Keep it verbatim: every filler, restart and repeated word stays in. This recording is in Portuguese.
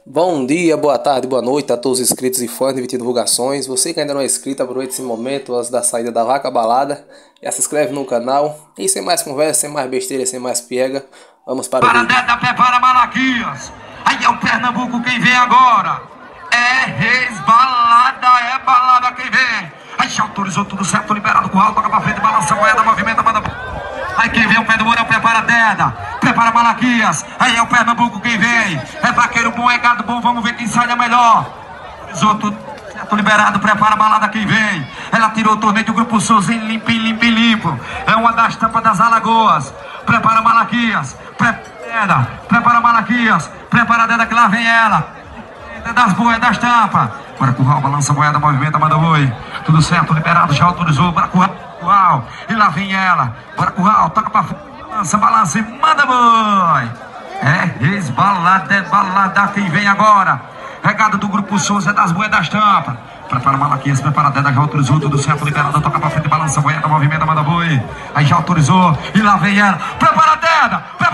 Bom dia, boa tarde, boa noite a todos os inscritos e fãs de Vitinho Divulgações. Você que ainda não é inscrito, aproveite esse momento antes da saída da vaca balada. Já se inscreve no canal. E sem mais conversa, sem mais besteira, sem mais piega, vamos para o Para vídeo. Deda, prepara Malaquias. Aí é o Pernambuco quem vem agora. É resbalada, é balada quem vem. Aí já autorizou tudo certo, liberado com o toca pra frente, balança a moeda, movimenta, manda. Aí quem vem o pé do Mourão, prepara Deda, prepara Malaquias. Aí é o Pernambuco quem vem. É vaqueiro bom, é gado bom, vamos ver quem sai da melhor. Autorizou tudo certo, liberado, prepara a balada quem vem. Ela tirou o torneio do Grupo Souza em limpo, limpo, limpo. É uma das tampas das Alagoas. Prepara Malaquias, prepara, prepara Malaquias, prepara Deda que lá vem ela. É das boas, é das tampas. Bora curral, balança a moeda, movimenta, manda boi. Tudo certo, liberado, já autorizou. Bora curral, curral. E lá vem ela. Bora curral, toca pra frente, balança, balança e manda boi. É resbalada, é balada quem vem agora. Regada do Grupo Souza, é das boas, é das tampas. Prepara Malaquias, prepara Deda, já autorizou, tudo certo, liberado, toca pra frente, balança a moeda, movimenta, manda boi. Aí já autorizou, e lá vem ela. Prepara Deda, prepara